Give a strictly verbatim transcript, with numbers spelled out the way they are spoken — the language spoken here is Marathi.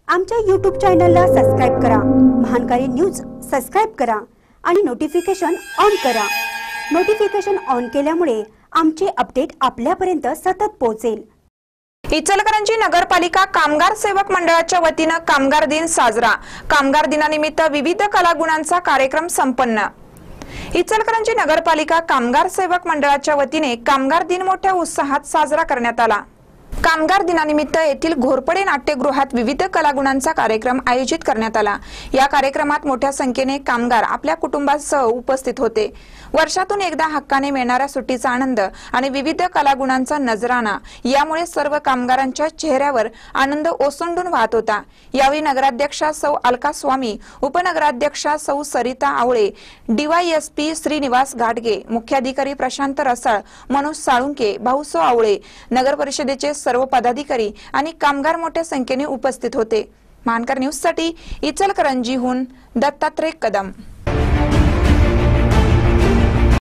आमच्या यूट्यूब चॅनलला सबस्क्राइब करा, महानकारी न्यूज सबस्क्राइब करा आणि नोटिफिकेशन ऑन करा। नोटिफिकेशन ऑन केल्यामुळे आमचे अपडेट आपल्यापर्यंत सतत पोहोचेल। इचलकरंजी नगरपालिका कामगार सेवक मंडळाच्या वतीने कामगार दिन साजरा। कामगार दिनानिमित्त विविध कलागुणांचा कार्यक्रम संपन्न। इचलकरंजी नगरपालिका कामगार सेवक मंडळाच्या वतीने कामगार दिन मोठ्या उत्साहात साजरा करण्यात आला। कामगार दिनानिमित्त येथील घोरपडे नाट्यगृहात विविध कलागुणांचा कार्यक्रम आयोजित करण्यात आला। या कार्यक्रमात मोठ्या संख्येने कामगार आपल्या कुटुंबासह उपस्थित होते। वर्षातून एकदा हक्काने मिळणाऱ्या सुट्टीचा आनंद आणि विविध कलागुणांचा नजराणा यामुळे सर्व कामगारांच्या चेहऱ्यावर आनंद ओसंडून वाहत होता। यावेळी नगराध्यक्षा सौ अलका स्वामी, उपनगराध्यक्षा सौ सरिता आवळे, डीवायएसपी श्रीनिवास घाटगे, मुख्याधिकारी प्रशांत रसाळ, मनोज साळुंके, भाऊसो आवळे, नगर परिषदेचे सर्व पदाधिकारी आणि कामगार मोठ्या संख्येने उपस्थित होते। महानकर न्यूज साठी इचलकरंजीहून दत्तात्रय कदम।